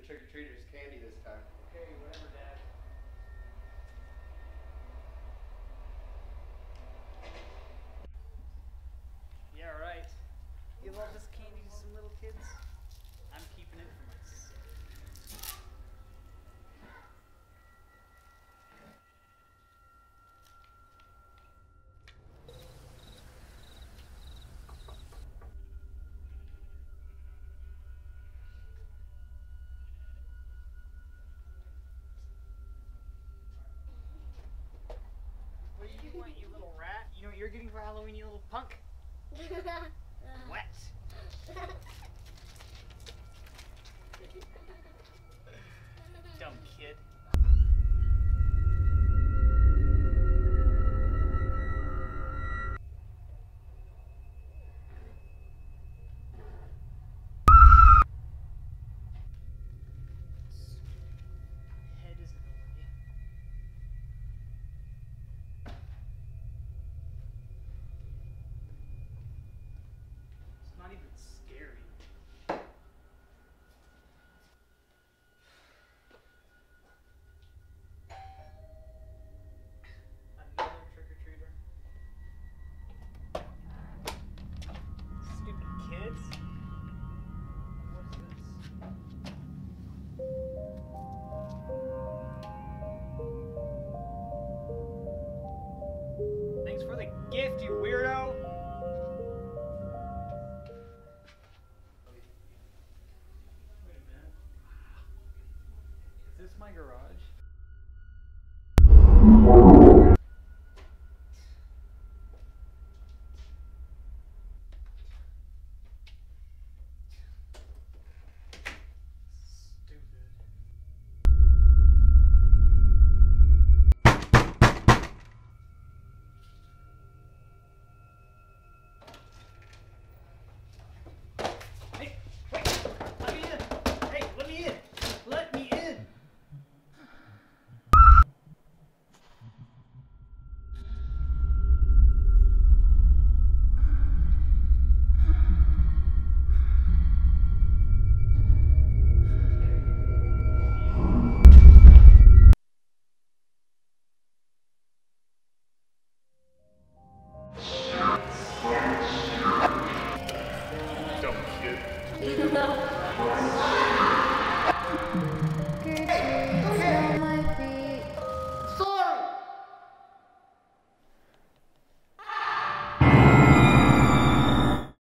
trick-or-treaters candy this time. Okay, whatever, Dad. Yeah, right. Give all this candy to some little kids? I'm keeping it for myself. What do you want, you little rat? You know what you're getting for Halloween, you little punk? Wet. Dumb kid. Head isn't over yet. It's not even